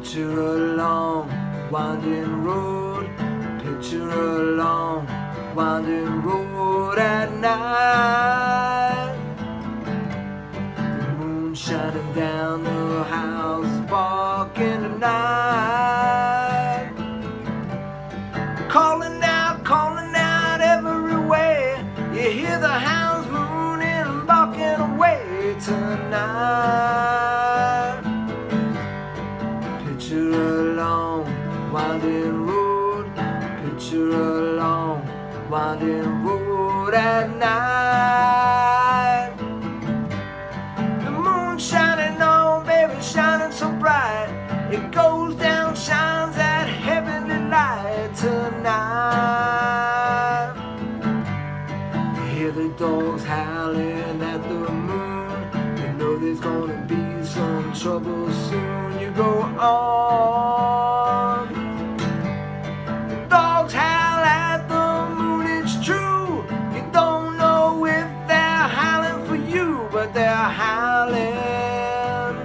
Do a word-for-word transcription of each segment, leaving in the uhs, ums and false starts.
Picture a long, winding road. Picture a long, winding road at night. The moon shining down the house, barking the night. Calling out, calling out everywhere. You hear the hounds mooning and barking away tonight. Picture a long, winding road. Picture a long, winding road at night. The moon shining on, baby, shining so bright. It goes down, shines that heavenly light tonight. You hear the dogs howling at the moon. You know there's gonna be some trouble soon. You go on. The dogs howl at the moon, it's true. You don't know if they're howling for you, but they're howling.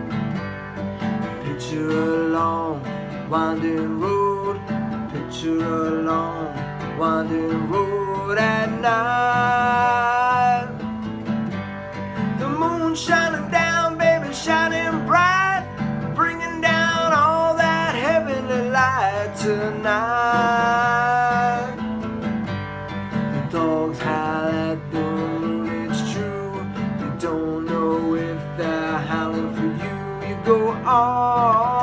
Picture a long, winding road. Picture a long, winding road at night. The moon shining down, baby, shining bright, bringing down all that heavenly light tonight. The dogs howl at the moon, it's true. You don't know if they're howling for you. You go on.